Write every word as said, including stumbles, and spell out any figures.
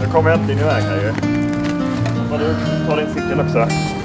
Nu kommer jag äntligen iväg här ju. Får du ta din cykel också.